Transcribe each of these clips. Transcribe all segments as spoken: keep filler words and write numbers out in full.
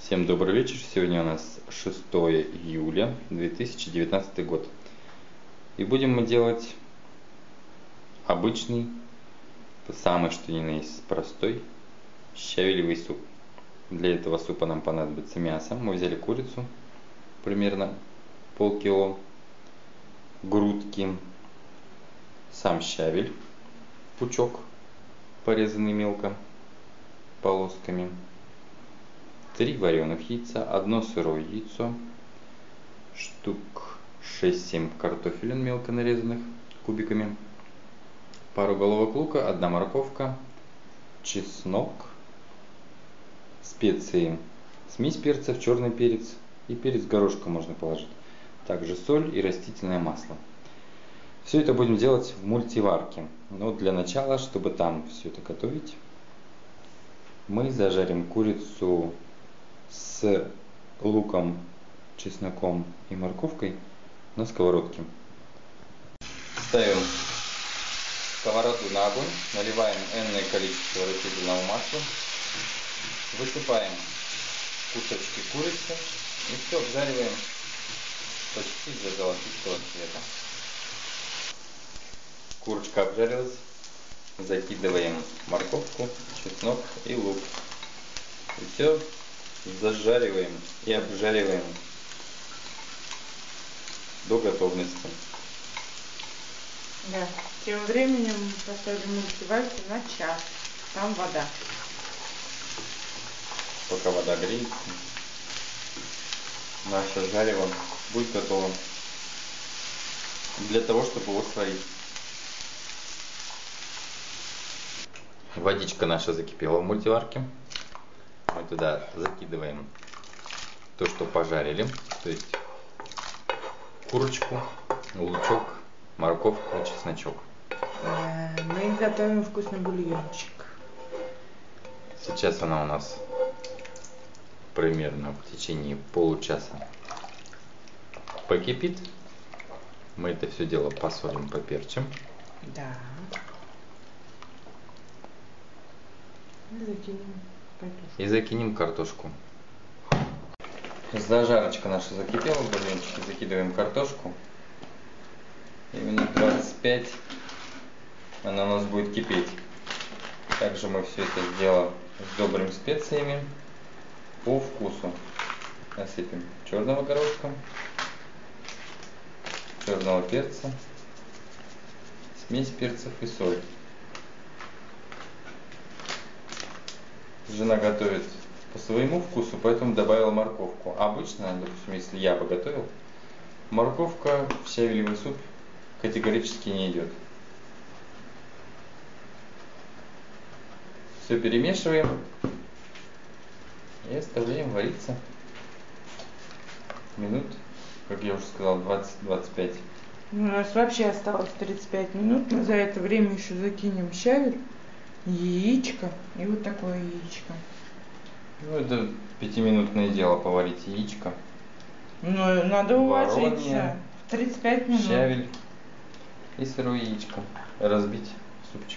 Всем добрый вечер. Сегодня у нас шестое июля две тысячи девятнадцатый год. И будем мы делать обычный, самый что ни на есть простой щавелевый суп. Для этого супа нам понадобится мясо. Мы взяли курицу, примерно полкило, грудки, сам щавель, пучок, порезанный мелко полосками, три вареных яйца, одно сырое яйцо, штук шесть-семь картофелин мелко нарезанных кубиками, пару головок лука, одна морковка, чеснок, специи, смесь перцев, черный перец и перец горошком можно положить, также соль и растительное масло. Все это будем делать в мультиварке, но для начала, чтобы там все это готовить, мы зажарим курицу с луком, чесноком и морковкой на сковородке. Ставим сковороду на огонь, наливаем энное количество растительного масла, высыпаем кусочки курицы и все обжариваем почти до золотистого цвета. Курочка обжарилась, закидываем морковку, чеснок и лук. И все зажариваем и обжариваем до готовности. Да. Тем временем поставили мультиварку на час. Там вода. Пока вода греется, наше жарево будет готово для того, чтобы его сварить. Водичка наша закипела в мультиварке. Мы туда закидываем то, что пожарили, то есть курочку, лучок, морковку, чесночок. Мы готовим вкусный бульончик. Сейчас она у нас примерно в течение получаса покипит. Мы это все дело посолим, поперчим. Да. И закинем картошку. И закинем картошку. Зажарочка наша закипела в бульончике. Закидываем картошку. И минут двадцать пять она у нас будет кипеть. Также мы все это дело сдобрим специями по вкусу. Насыпем черного горошка, черного перца, смесь перцев и соль. Жена готовит по своему вкусу, поэтому добавила морковку. Обычно, допустим, если я бы готовил, морковка в щавелевый суп категорически не идет. Все перемешиваем и оставляем вариться минут, как я уже сказал, двадцать-двадцать пять. У нас вообще осталось тридцать пять минут. Мы за это время еще закинем щавель, яичко и вот такое яичко. Ну, это пятиминутное дело поварить яичко. Ну, надо уложиться в тридцать пять минут. Щавель и сырое яичко. Разбить в супчик.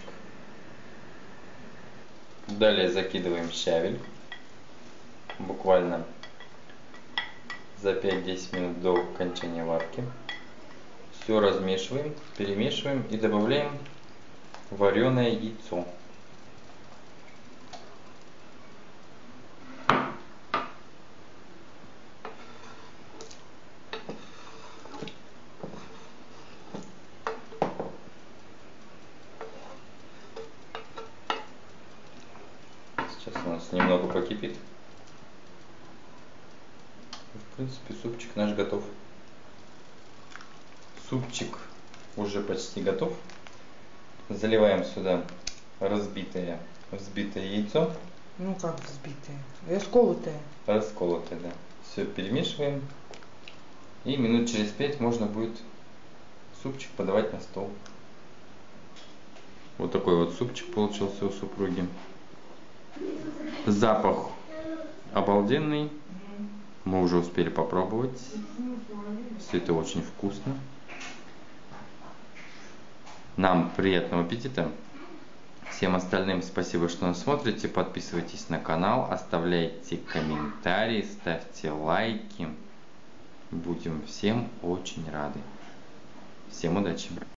Далее закидываем щавель. Буквально за пять-десять минут до окончания варки. Все размешиваем, перемешиваем и добавляем вареное яйцо. Сейчас у нас немного покипит. В принципе, супчик наш готов. Супчик уже почти готов. Заливаем сюда разбитое, взбитое яйцо. Ну как взбитое? Расколотое. Расколотое, да. Все перемешиваем. И минут через пять можно будет супчик подавать на стол. Вот такой вот супчик получился у супруги. Запах обалденный. Мы уже успели попробовать. Все это очень вкусно. Нам приятного аппетита. Всем остальным спасибо, что нас смотрите. Подписывайтесь на канал, оставляйте комментарии, ставьте лайки. Будем всем очень рады. Всем удачи!